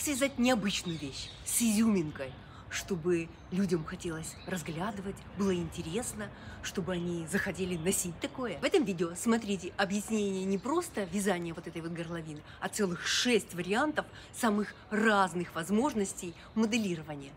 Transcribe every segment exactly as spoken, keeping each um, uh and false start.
связать необычную вещь с изюминкой, чтобы людям хотелось разглядывать, было интересно, чтобы они захотели носить такое? В этом видео смотрите объяснение не просто вязания вот этой вот горловины, а целых шесть вариантов самых разных возможностей моделирования.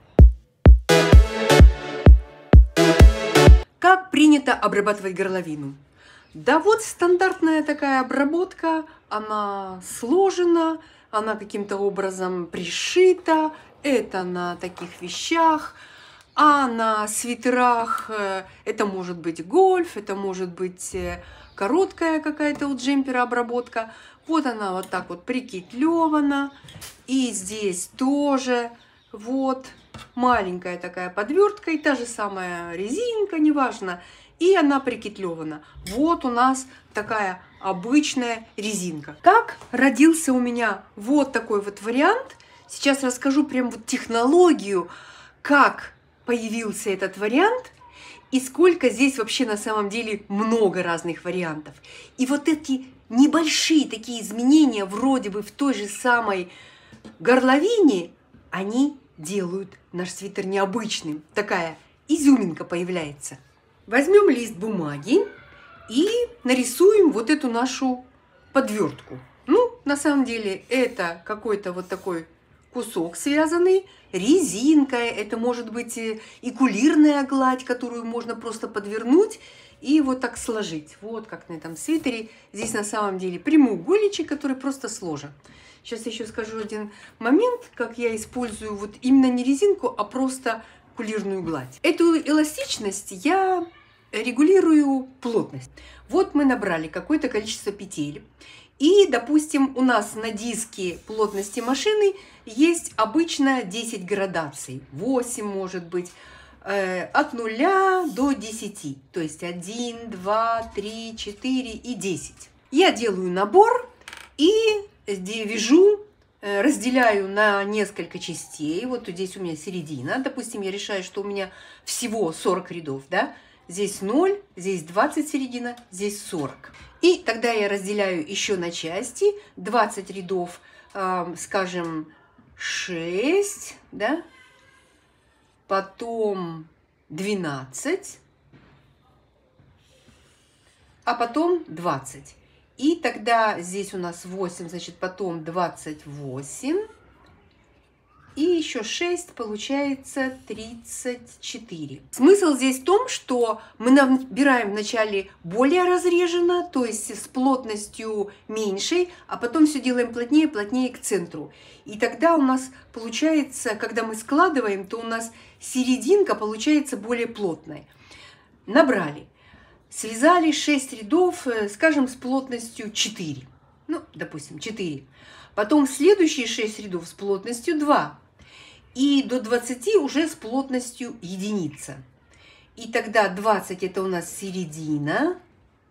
Как принято обрабатывать горловину? Да вот стандартная такая обработка, она сложена, она каким-то образом пришита, это на таких вещах, а на свитерах это может быть гольф, это может быть короткая какая-то у джемпера обработка. Вот она вот так вот прикитлевана, и здесь тоже вот маленькая такая подвертка, и та же самая резинка, неважно, и она прикитлевана. Вот у нас такая обычная резинка. Как родился у меня вот такой вот вариант. Сейчас расскажу прям вот технологию, как появился этот вариант и сколько здесь вообще на самом деле много разных вариантов. И вот эти небольшие такие изменения вроде бы в той же самой горловине, они делают наш свитер необычным. Такая изюминка появляется. Возьмем лист бумаги и нарисуем вот эту нашу подвертку. Ну, на самом деле, это какой-то вот такой кусок связанный, резинка, это может быть и кулирная гладь, которую можно просто подвернуть и вот так сложить. Вот как на этом свитере. Здесь на самом деле прямоугольничек, который просто сложен. Сейчас еще скажу один момент, как я использую вот именно не резинку, а просто кулирную гладь. Эту эластичность я регулирую плотность. Вот мы набрали какое-то количество петель. И, допустим, у нас на диске плотности машины есть обычно десять градаций. восемь может быть. Э, от нуля до десяти. То есть один, два, три, четыре и десять. Я делаю набор и вяжу, э, разделяю на несколько частей. Вот здесь у меня середина. Допустим, я решаю, что у меня всего сорок рядов, да? Здесь ноль, здесь двадцать середина, здесь сорок. И тогда я разделяю еще на части. двадцать рядов, э, скажем, шесть, да? Потом двенадцать, а потом двадцать. И тогда здесь у нас восемь, значит, потом двадцать восемь. И еще шесть, получается тридцать четыре. Смысл здесь в том, что мы набираем вначале более разреженно, то есть с плотностью меньшей, а потом все делаем плотнее, плотнее к центру. И тогда у нас получается, когда мы складываем, то у нас серединка получается более плотной. Набрали, связали шесть рядов, скажем, с плотностью четыре. Ну, допустим, четыре. Потом следующие шесть рядов с плотностью два. И до двадцати уже с плотностью единица. И тогда двадцать это у нас середина.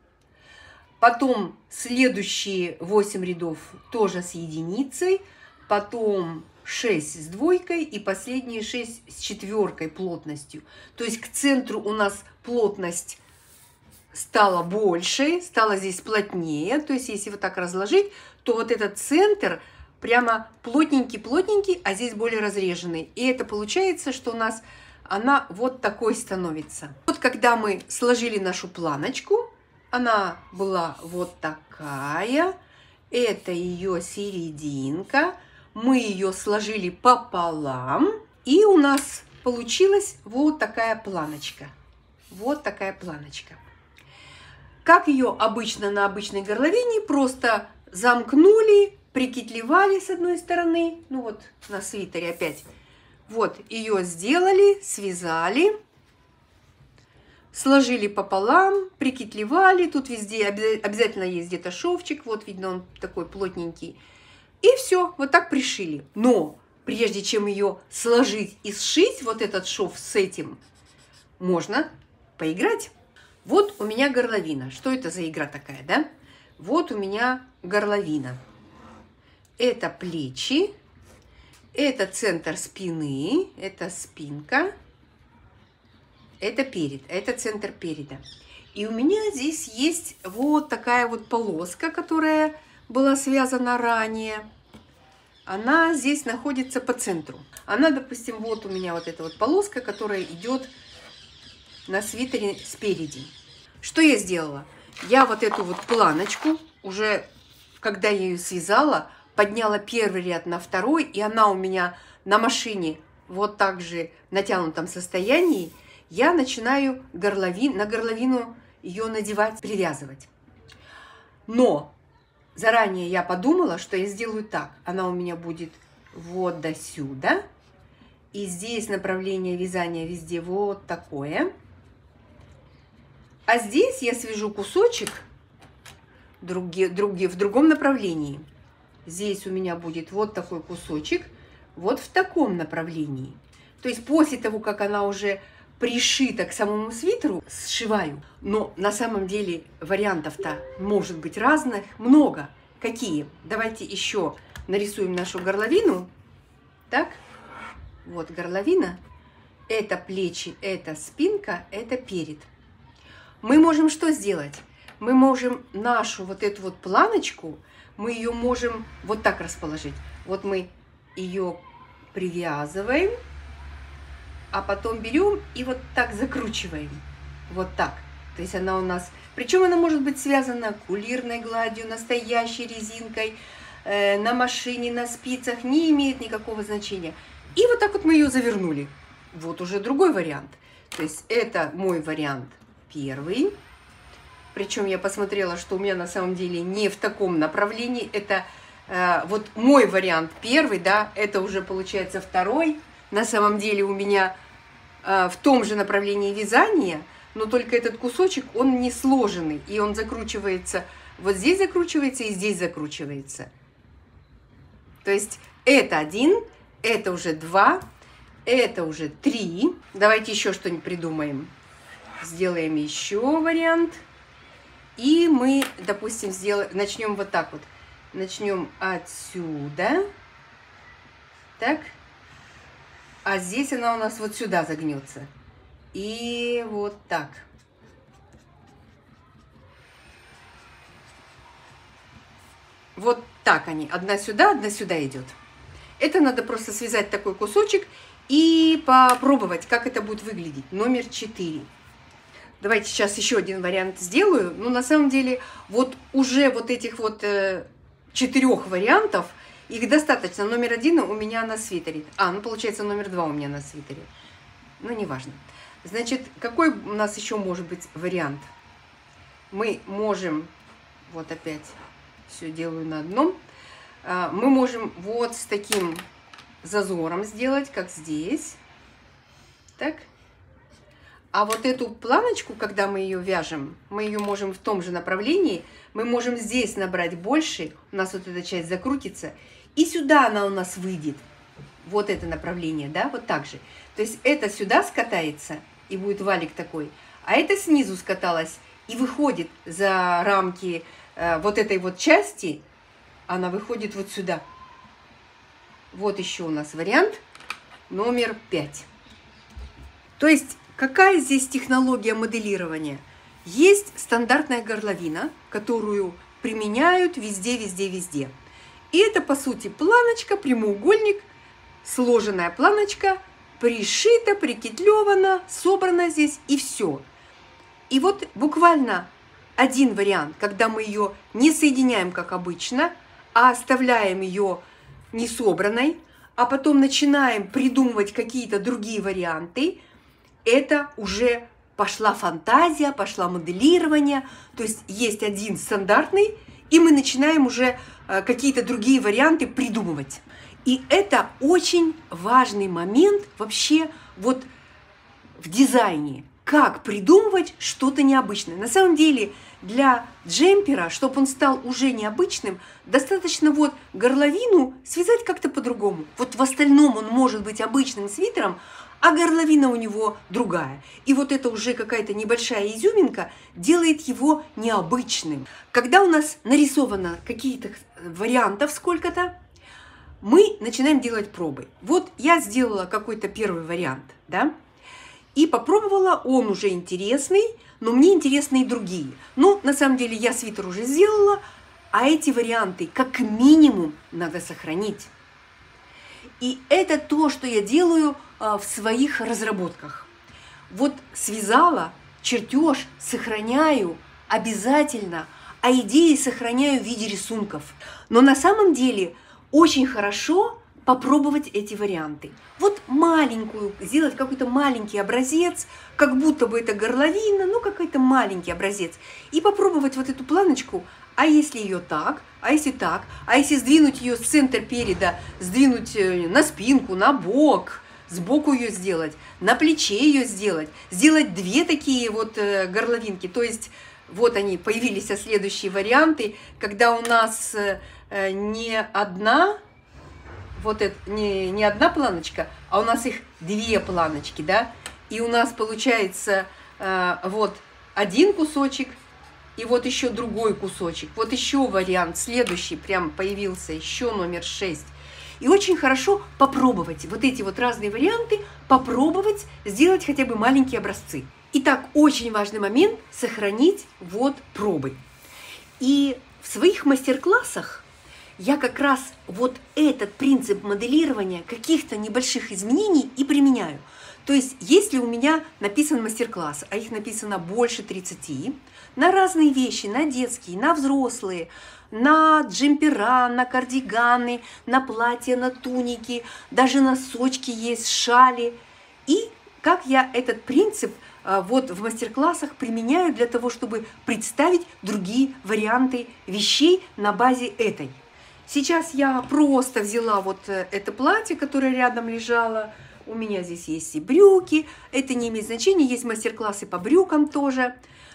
Потом следующие восемь рядов тоже с единицей. Потом шесть с двойкой и последние шесть с четверкой плотностью. То есть к центру у нас плотность стала больше, стала здесь плотнее. То есть если вот так разложить, то вот этот центр прямо плотненький-плотненький, а здесь более разреженный. И это получается, что у нас она вот такой становится. Вот когда мы сложили нашу планочку, она была вот такая. Это ее серединка. Мы ее сложили пополам. И у нас получилась вот такая планочка. Вот такая планочка. Как ее обычно на обычной горловине, просто замкнули, прикитлевали с одной стороны, ну вот на свитере опять, вот ее сделали, связали, сложили пополам, прикитлевали, тут везде обязательно есть где-то шовчик, вот видно он такой плотненький, и все, вот так пришили. Но прежде чем ее сложить и сшить, вот этот шов с этим, можно поиграть. Вот у меня горловина. Что это за игра такая, да? Вот у меня горловина. Это плечи, это центр спины, это спинка, это перед, это центр переда. И у меня здесь есть вот такая вот полоска, которая была связана ранее. она здесь находится по центру. Она, допустим, вот у меня вот эта вот полоска, которая идет на свитере спереди. Что я сделала? Я вот эту вот планочку, уже когда я ее связала, подняла первый ряд на второй, и она у меня на машине вот так же в натянутом состоянии. Я начинаю горловин, на горловину ее надевать, привязывать. Но заранее я подумала, что я сделаю так. Она у меня будет вот до сюда. И здесь направление вязания везде вот такое. А здесь я свяжу кусочек други, други, в другом направлении. Здесь у меня будет вот такой кусочек, вот в таком направлении. То есть после того, как она уже пришита к самому свитеру, сшиваю. Но на самом деле вариантов-то может быть разных, много. Какие? Давайте еще нарисуем нашу горловину. Так, вот горловина. Это плечи, это спинка, это перед. Мы можем что сделать? Мы можем нашу вот эту вот планочку, мы ее можем вот так расположить. Вот мы ее привязываем, а потом берем и вот так закручиваем. Вот так. То есть она у нас... Причем она может быть связана кулирной гладью, настоящей резинкой, э, на машине, на спицах. Не имеет никакого значения. И вот так вот мы ее завернули. Вот уже другой вариант. То есть это мой вариант первый. Причем я посмотрела, что у меня на самом деле не в таком направлении. Это э, вот мой вариант первый, да, это уже получается второй. На самом деле у меня э, в том же направлении вязания, но только этот кусочек, он не сложенный. И он закручивается, вот здесь закручивается и здесь закручивается. То есть это один, это уже два, это уже три. Давайте еще что-нибудь придумаем. Сделаем еще вариант. И мы, допустим, сделаем, начнем вот так вот. Начнем отсюда. Так. А здесь она у нас вот сюда загнется. И вот так. Вот так они. Одна сюда, одна сюда идет. Это надо просто связать такой кусочек и попробовать, как это будет выглядеть. Номер четыре. Давайте сейчас еще один вариант сделаю. Ну, на самом деле, вот уже вот этих вот э, четырех вариантов, их достаточно. Номер один у меня на свитере. А, ну, получается, номер два у меня на свитере. Ну, неважно. Значит, какой у нас еще может быть вариант? Мы можем, вот опять все делаю на одном, мы можем вот с таким зазором сделать, как здесь. Так. А вот эту планочку, когда мы ее вяжем, мы ее можем в том же направлении, мы можем здесь набрать больше, у нас вот эта часть закрутится, и сюда она у нас выйдет. Вот это направление, да, вот так же. То есть это сюда скатается, и будет валик такой, а это снизу скаталось и выходит за рамки э, вот этой вот части, она выходит вот сюда. Вот еще у нас вариант номер пять. То есть какая здесь технология моделирования? Есть стандартная горловина, которую применяют везде, везде, везде. И это, по сути, планочка, прямоугольник, сложенная планочка, пришита, прикитлевана, собрана здесь, и все. И вот буквально один вариант, когда мы ее не соединяем, как обычно, а оставляем ее не собранной, а потом начинаем придумывать какие-то другие варианты, это уже пошла фантазия, пошла моделирование. То есть есть один стандартный, и мы начинаем уже какие-то другие варианты придумывать. И это очень важный момент вообще вот в дизайне. Как придумывать что-то необычное. На самом деле для джемпера, чтобы он стал уже необычным, достаточно вот горловину связать как-то по-другому. Вот в остальном он может быть обычным свитером, а горловина у него другая. И вот это уже какая-то небольшая изюминка делает его необычным. Когда у нас нарисовано какие-то вариантов сколько-то, мы начинаем делать пробы. Вот я сделала какой-то первый вариант, да, и попробовала, он уже интересный, но мне интересны и другие. Ну, на самом деле, я свитер уже сделала, а эти варианты как минимум надо сохранить. И это то, что я делаю в своих разработках. Вот связала, чертеж сохраняю обязательно, а идеи сохраняю в виде рисунков. Но на самом деле очень хорошо попробовать эти варианты. Вот маленькую, сделать какой-то маленький образец, как будто бы это горловина, ну какой-то маленький образец. И попробовать вот эту планочку, а если ее так, а если так, а если сдвинуть ее с центра переда, сдвинуть на спинку, на бок, сбоку ее сделать, на плече ее сделать, сделать две такие вот горловинки. То есть вот они, появились следующие варианты, когда у нас не одна, вот это, не, не одна планочка, а у нас их две планочки, да, и у нас получается э, вот один кусочек, и вот еще другой кусочек, вот еще вариант, следующий прям появился, еще номер шесть. И очень хорошо попробовать вот эти вот разные варианты, попробовать сделать хотя бы маленькие образцы. Итак, очень важный момент – сохранить вот пробы. И в своих мастер-классах я как раз вот этот принцип моделирования каких-то небольших изменений и применяю. То есть, если у меня написан мастер-класс, а их написано больше тридцати, на разные вещи, на детские, на взрослые, на джемпера, на кардиганы, на платья, на туники, даже носочки есть, шали. И как я этот принцип вот в мастер-классах применяю для того, чтобы представить другие варианты вещей на базе этой. Сейчас я просто взяла вот это платье, которое рядом лежало. У меня здесь есть и брюки. Это не имеет значения. Есть мастер-классы по брюкам тоже.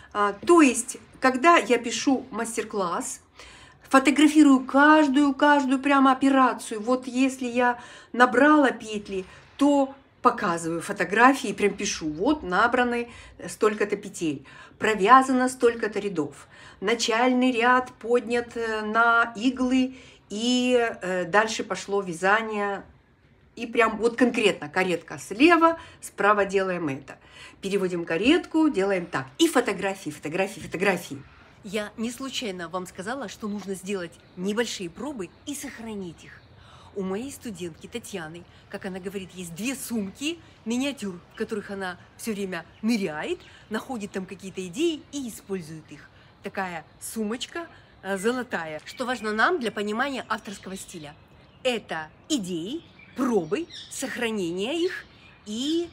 То есть, когда я пишу мастер-класс, фотографирую каждую, каждую прямо операцию. Вот если я набрала петли, то показываю фотографии, прям пишу. Вот набраны столько-то петель, провязано столько-то рядов. Начальный ряд поднят на иглы. И э, дальше пошло вязание, и прям вот конкретно каретка слева, справа делаем это. Переводим каретку, делаем так. И фотографии, фотографии, фотографии. Я не случайно вам сказала, что нужно сделать небольшие пробы и сохранить их. У моей студентки Татьяны, как она говорит, есть две сумки, миниатюр, в которых она все время ныряет, находит там какие-то идеи и использует их. Такая сумочка золотая. Что важно нам для понимания авторского стиля? Это идеи, пробы, сохранение их и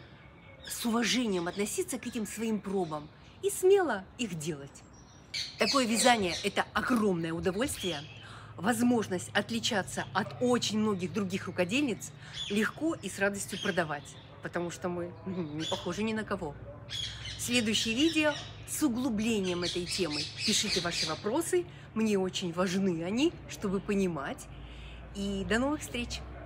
с уважением относиться к этим своим пробам и смело их делать. Такое вязание – это огромное удовольствие, возможность отличаться от очень многих других рукодельниц, легко и с радостью продавать, потому что мы не похожи ни на кого. Следующее видео с углублением этой темы. Пишите ваши вопросы, мне очень важны они, чтобы понимать. И до новых встреч!